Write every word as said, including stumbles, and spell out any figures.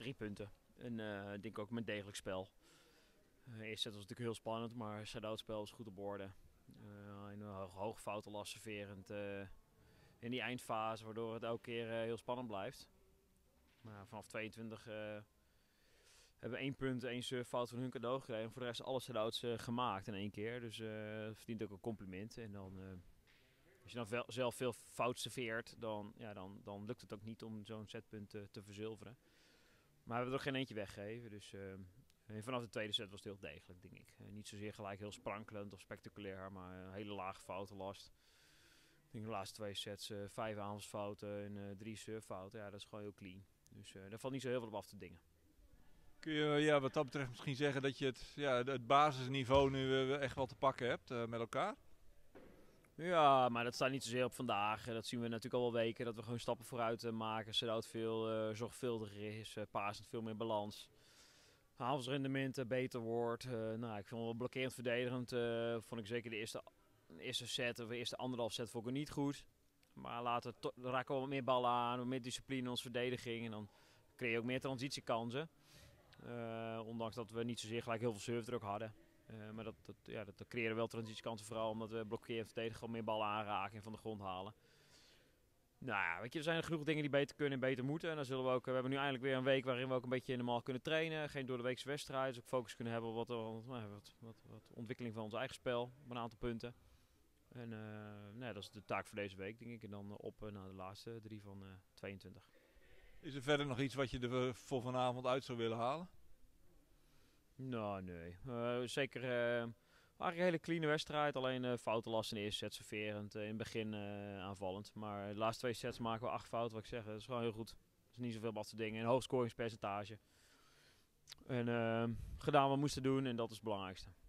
drie punten. En uh, ik denk ook met degelijk spel. Uh, eerst set was natuurlijk heel spannend, maar set-out spel was goed op orde. Uh, in een hoge, hoge foutenlast serverend uh, in die eindfase, waardoor het elke keer uh, heel spannend blijft. Maar vanaf tweeëntwintig uh, hebben we één punt, één surffout van hun cadeau gekregen. Voor de rest alle set-outs uh, gemaakt in één keer. Dus uh, dat verdient ook een compliment. En dan, uh, als je dan vel, zelf veel fout serveert, dan, ja, dan, dan lukt het ook niet om zo'n setpunt uh, te verzilveren. Maar we hebben er geen eentje weggegeven. Dus uh, vanaf de tweede set was het heel degelijk, denk ik. Uh, niet zozeer gelijk heel sprankelend of spectaculair, maar een hele lage foutenlast. Ik denk de laatste twee sets uh, vijf aanvalsfouten en uh, drie surffouten. Ja, dat is gewoon heel clean. Dus uh, daar valt niet zo heel veel op af te dingen. Kun je ja, wat dat betreft misschien zeggen dat je het, ja, het basisniveau nu uh, echt wel te pakken hebt uh, met elkaar? Ja, maar dat staat niet zozeer op vandaag. Dat zien we natuurlijk al wel weken. Dat we gewoon stappen vooruit uh, maken. Zodat veel uh, zorgvuldiger is. Uh, Paasend veel meer balans. Aanvalsrendement uh, beter wordt. Uh, nou, ik vond wel blokkerend verdedigend. Uh, vond ik zeker de eerste, de eerste set of de eerste anderhalf set vond ik niet goed. Maar later raken we wat meer ballen aan. Wat meer discipline in onze verdediging. En dan creëer je ook meer transitiekansen. Uh, ondanks dat we niet zozeer gelijk heel veel surfdruk hadden. Uh, maar dat, dat, ja, dat, dat creëren wel transitiekansen, vooral omdat we blokkeren en verdedigen gewoon meer ballen aanraken en van de grond halen. Nou ja, weet je, er zijn er genoeg dingen die beter kunnen en beter moeten. En dan zullen we ook, we hebben nu eindelijk weer een week waarin we ook een beetje normaal kunnen trainen. Geen door de weekse wedstrijd, dus ook focus kunnen hebben op wat, wat, wat, wat, wat ontwikkeling van ons eigen spel op een aantal punten. En uh, nou ja, dat is de taak voor deze week, denk ik. En dan op uh, naar de laatste drie van uh, tweeëntwintig. Is er verder nog iets wat je er voor vanavond uit zou willen halen? Nou, nee. Uh, zeker uh, eigenlijk een hele clean wedstrijd. Alleen uh, foutenlast in de eerste set serverend. Uh, in het begin uh, aanvallend. Maar de laatste twee sets maken we acht fouten, wat ik zeg. Dat is gewoon heel goed. Er is niet zoveel op af te dingen. Een hoog scoringspercentage. En uh, gedaan wat we moesten doen en dat is het belangrijkste.